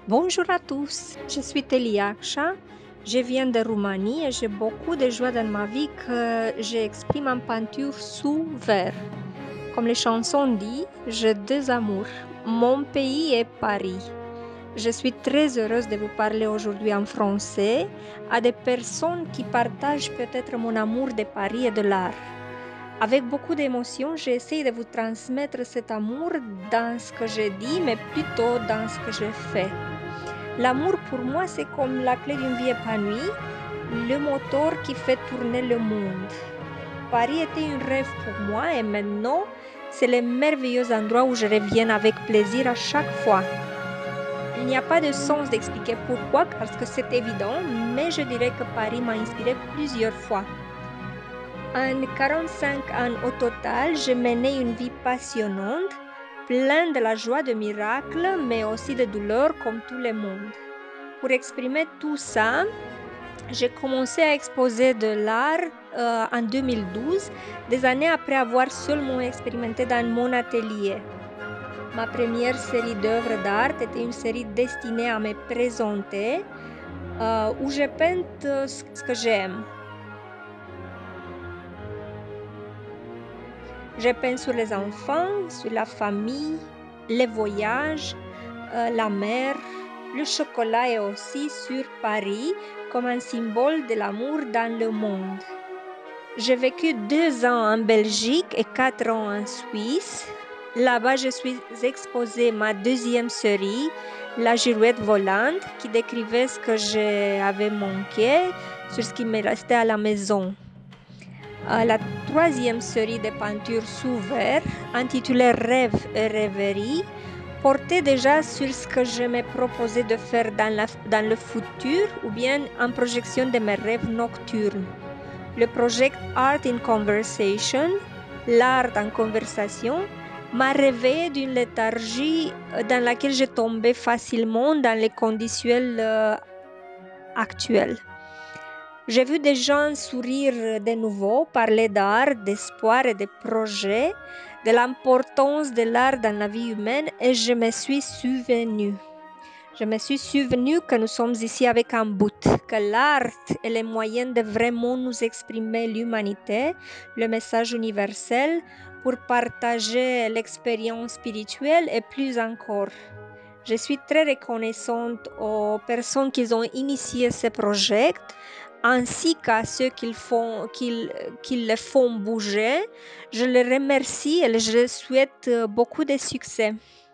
Bonjour à tous, je suis Teliaksha, je viens de Roumanie et j'ai beaucoup de joie dans ma vie que j'exprime en peinture sous verre. Comme les chansons disent, j'ai deux amours. Mon pays est Paris. Je suis très heureuse de vous parler aujourd'hui en français à des personnes qui partagent peut-être mon amour de Paris et de l'art. Avec beaucoup d'émotion, j'essaie de vous transmettre cet amour dans ce que je dis, mais plutôt dans ce que je fais. L'amour pour moi, c'est comme la clé d'une vie épanouie, le moteur qui fait tourner le monde. Paris était un rêve pour moi et maintenant, c'est le merveilleux endroit où je reviens avec plaisir à chaque fois. Il n'y a pas de sens d'expliquer pourquoi, parce que c'est évident, mais je dirais que Paris m'a inspiré plusieurs fois. En 45 ans au total, j'ai mené une vie passionnante, pleine de la joie de miracles, mais aussi de douleurs comme tout le monde. Pour exprimer tout ça, j'ai commencé à exposer de l'art en 2012, des années après avoir seulement expérimenté dans mon atelier. Ma première série d'œuvres d'art était une série destinée à me présenter, où je peins ce que j'aime. Je peins sur les enfants, sur la famille, les voyages, la mer, le chocolat et aussi sur Paris comme un symbole de l'amour dans le monde. J'ai vécu 2 ans en Belgique et 4 ans en Suisse. Là-bas, je suis exposée ma deuxième série, La girouette volante, qui décrivait ce que j'avais manqué sur ce qui me restait à la maison. La troisième série de peintures sous verre, intitulée Rêve et rêverie, portait déjà sur ce que je me proposais de faire dans le futur ou bien en projection de mes rêves nocturnes. Le projet Art in Conversation, l'art en conversation, m'a réveillée d'une léthargie dans laquelle je tombais facilement dans les conditions actuelles. J'ai vu des gens sourire de nouveau, parler d'art, d'espoir et de projets, de l'importance de l'art dans la vie humaine et je me suis souvenue. Je me suis souvenu que nous sommes ici avec un but, que l'art est le moyen de vraiment nous exprimer l'humanité, le message universel, pour partager l'expérience spirituelle et plus encore. Je suis très reconnaissante aux personnes qui ont initié ce projet, ainsi qu'à ceux qui le font bouger. Je les remercie et je souhaite beaucoup de succès.